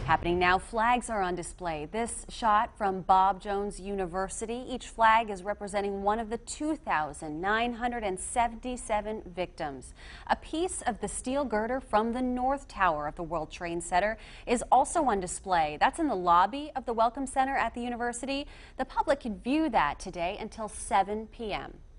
Happening now, flags are on display. This shot from Bob Jones University. Each flag is representing one of the 2,977 victims. A piece of the steel girder from the North Tower of the World Trade Center is also on display. That's in the lobby of the Welcome Center at the university. The public can view that today until 7 p.m.